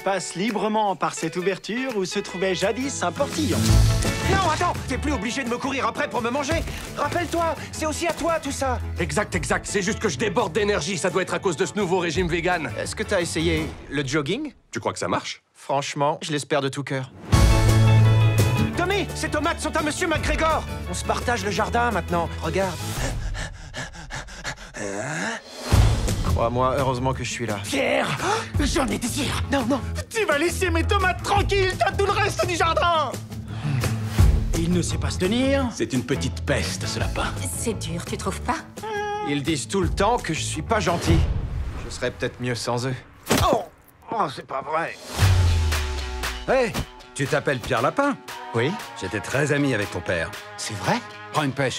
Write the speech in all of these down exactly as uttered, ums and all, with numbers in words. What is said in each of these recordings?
passe librement par cette ouverture où se trouvait jadis un portillon. Non, attends, t'es plus obligé de me courir après pour me manger. Rappelle-toi, c'est aussi à toi tout ça. Exact, exact. C'est juste que je déborde d'énergie. Ça doit être à cause de ce nouveau régime vegan. Est-ce que t'as essayé le jogging? Tu crois que ça marche? Franchement, je l'espère de tout cœur. Tommy, ces tomates sont à Monsieur McGregor. On se partage le jardin maintenant. Regarde. Crois-moi, heureusement que je suis là. Pierre, j'en étais sûr. Non, non, tu vas laisser mes tomates tranquilles, t'as tout le reste du jardin. Il ne sait pas se tenir. C'est une petite peste, ce lapin. C'est dur, tu trouves pas? Ils disent tout le temps que je suis pas gentil. Je serais peut-être mieux sans eux. Oh, oh c'est pas vrai. Hé, hey, tu t'appelles Pierre Lapin? Oui? J'étais très ami avec ton père. C'est vrai? Prends une pêche.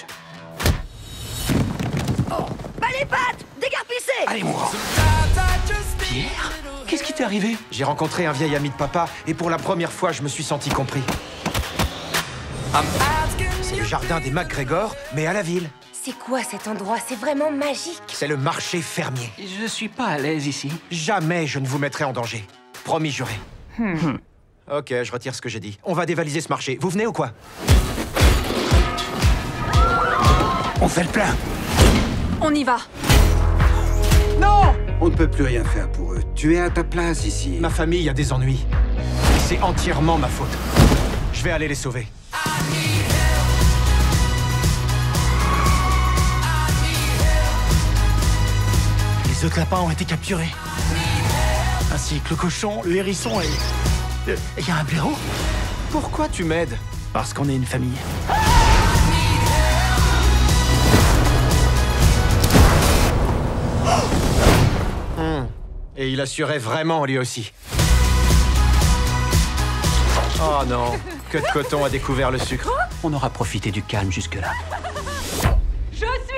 Bah les pattes! Dégarpissez! Allez, mon grand. Pierre, qu'est-ce qui t'est arrivé? J'ai rencontré un vieil ami de papa et pour la première fois, je me suis senti compris. C'est le jardin des McGregor, mais à la ville. C'est quoi cet endroit? C'est vraiment magique. C'est le marché fermier. Je suis pas à l'aise ici. Jamais je ne vous mettrai en danger. Promis juré. Hmm. Ok, je retire ce que j'ai dit. On va dévaliser ce marché. Vous venez ou quoi? On fait le plein. On y va. Non! On ne peut plus rien faire pour eux. Tu es à ta place ici. Ma famille a des ennuis. Et c'est entièrement ma faute. Je vais aller les sauver. Les autres lapins ont été capturés. Ainsi que le cochon, le hérisson et... Il y a un blaireau? Pourquoi tu m'aides? Parce qu'on est une famille. Hmm. Et il assurait vraiment lui aussi. Oh non, que de coton a découvert le sucre. On aura profité du calme jusque-là. Je suis